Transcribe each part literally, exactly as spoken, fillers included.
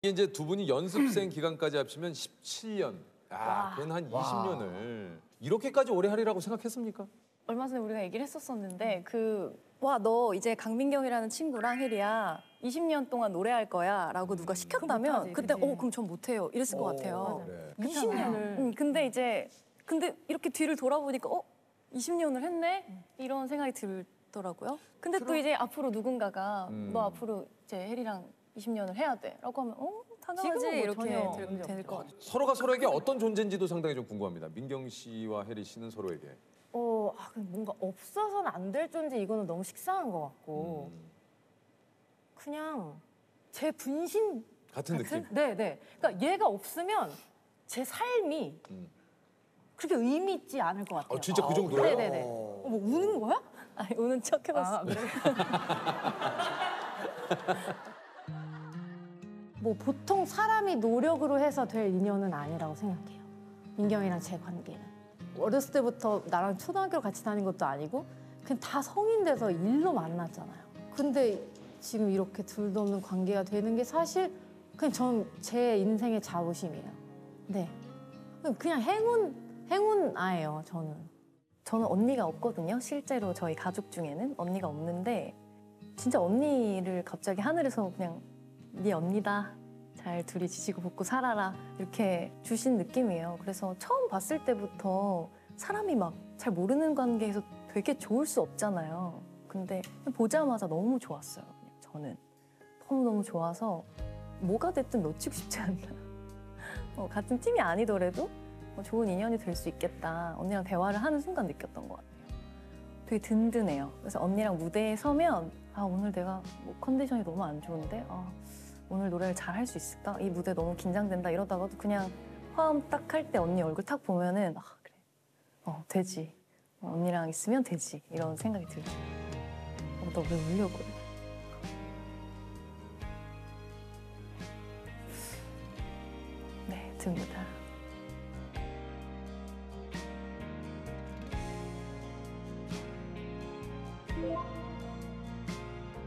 이제 두 분이 연습생 기간까지 합치면 십칠 년. 아, 그건 한 이십 년을. 이렇게까지 오래 하리라고 생각했습니까? 얼마 전에 우리가 얘기를 했었었는데 그 와, 너 이제 강민경이라는 친구랑 혜리야 이십 년 동안 노래할 거야 라고 누가 시켰다면 못하지, 그때 그치? 어 그럼 전 못해요 이랬을 것 같아요. 그래. 이십 년을. 음, 근데 이제 근데 이렇게 뒤를 돌아보니까 어 이십 년을 했네 이런 생각이 들더라고요. 근데 또 이제 앞으로 누군가가 음. 너 앞으로 이제 혜리랑 이십 년을 해야 돼라고 하면 어 당연하지 지금은 뭐 이렇게 전혀 될, 문제 될 것 같아요. 서로가 서로에게 어떤 존재인지도 상당히 좀 궁금합니다. 민경 씨와 혜리 씨는 서로에게. 어, 아, 근데 뭔가 없어서는 안 될 존재 이거는 너무 식상한 것 같고 음, 그냥 제 분신 같은 느낌. 네, 네. 그러니까 얘가 없으면 제 삶이 음. 그렇게 의미 있지 않을 것 같아요. 어, 진짜 그 정도예요? 네네네. 어, 뭐 우는 거야? 아니 우는 척 해봤어. 아, 그래? 뭐 보통 사람이 노력으로 해서 될 인연은 아니라고 생각해요. 민경이랑 제 관계는. 어렸을 때부터 나랑 초등학교 같이 다닌 것도 아니고 그냥 다 성인 돼서 일로 만났잖아요. 근데 지금 이렇게 둘도 없는 관계가 되는 게 사실 그냥 전 제 인생의 자부심이에요. 네. 그냥 행운, 행운아예요, 저는. 저는 언니가 없거든요. 실제로 저희 가족 중에는 언니가 없는데 진짜 언니를 갑자기 하늘에서 그냥 네 언니다. 잘 둘이 지지고 볶고 살아라 이렇게 주신 느낌이에요. 그래서 처음 봤을 때부터 사람이 막 잘 모르는 관계에서 되게 좋을 수 없잖아요. 근데 보자마자 너무 좋았어요. 그냥 저는 너무너무 좋아서 뭐가 됐든 놓치고 싶지 않나. 어, 같은 팀이 아니더라도 어, 좋은 인연이 될 수 있겠다. 언니랑 대화를 하는 순간 느꼈던 것 같아요. 되게 든든해요. 그래서 언니랑 무대에 서면 아 오늘 내가 뭐 컨디션이 너무 안 좋은데 아, 오늘 노래를 잘 할 수 있을까? 이 무대 너무 긴장된다 이러다가도 그냥 화음 딱 할 때 언니 얼굴 딱 보면은 아 그래 어 되지 어, 언니랑 있으면 되지 이런 생각이 들죠. 어, 너 왜 울려 그래? 네 듭니다.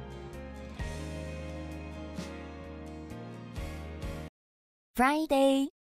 Friday.